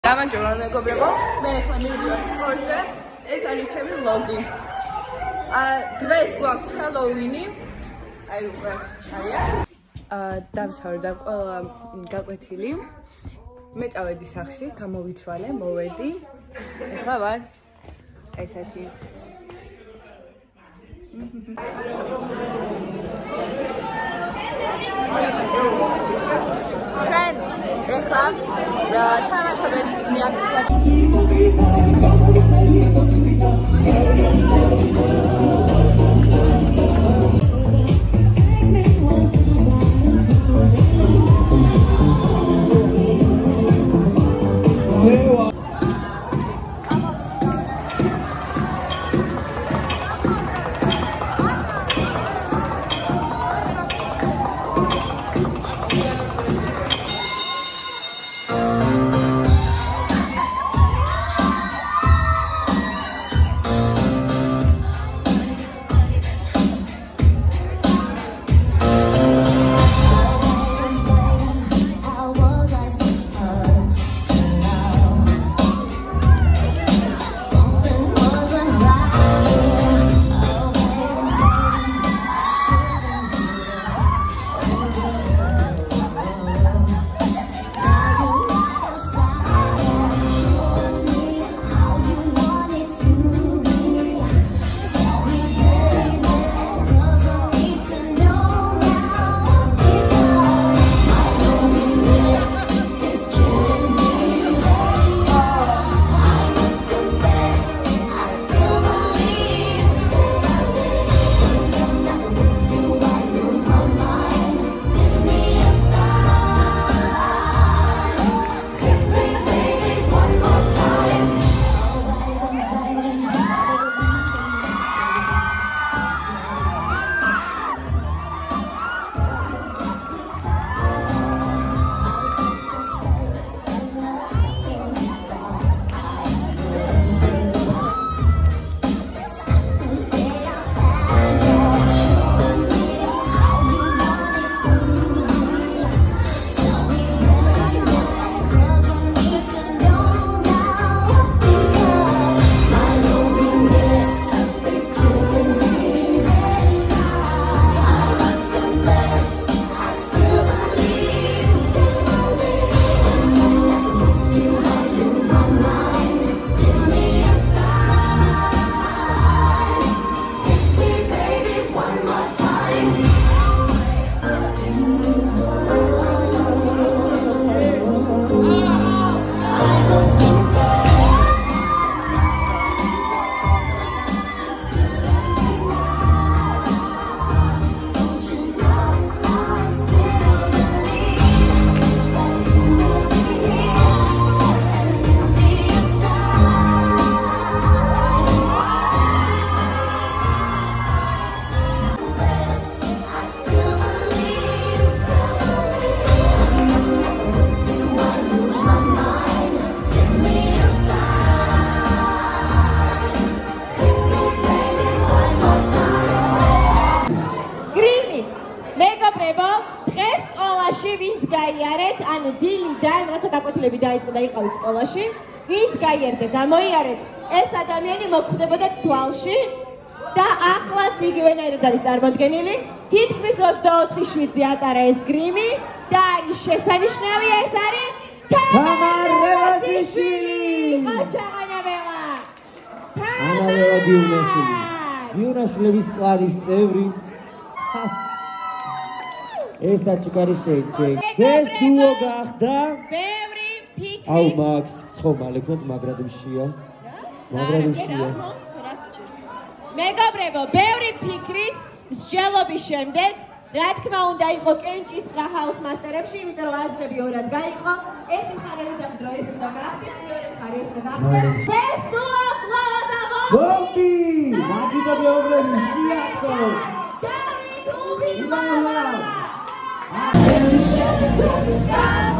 გამარჯობა მეგობრებო, მე ახლა მივიდოდი სპორტზე, ეს არის ჩემი ლოგი. დღეს გვაქვს ჰელოუინი. აი უკვე არია. დავცავდა ყველა გაკვეთილი. მე წავედი სახლში, გამოვიცვალე, მოვედი. ახლა ვარ ესეთი. Friend, ეხლა თამაშობენ ისინი აქტიურად. ანუ დილიდან რათა გაკვეთილები დაიწყო და იყავით სკოლაში, ვინც გაიარდეთ, ამოიარეთ, ეს ადამიანი მოხვდებოდა თვალში და ახლაც იგივენაირად არის წარმოდგენილი. თითქმის 24/7-ზე ატარა ეს გრიმი და არის შესანიშნავი, ეს არის თამარ რევაზიშვილი. მოჩაღანებელა. თამარ გიუნაშვილების კლანის წევრი. ეს საჩუქარი შეიჭე. ეს დუო გახდა. ბევრი ფიქრის. აუ მაქს ხომალეკოთ მაგრადმშია. მაგრადმშია. მეგობრებო, ბევრი ფიქრის მსჯელობის შემდეგ, რა თქმა უნდა, იყო კენჭის ჰაუს მასტერებში, იმიტომ რომ აზრები ორად გაიყო. ერთი მხარე უნდა დრო ეს უნდა გახდეს, მეორე მხარე ეს უნდა გახდეს. ეს დუო კლავა და ბომბი! მაგიდა ბევრები შეაქო. დავით უბილავა. I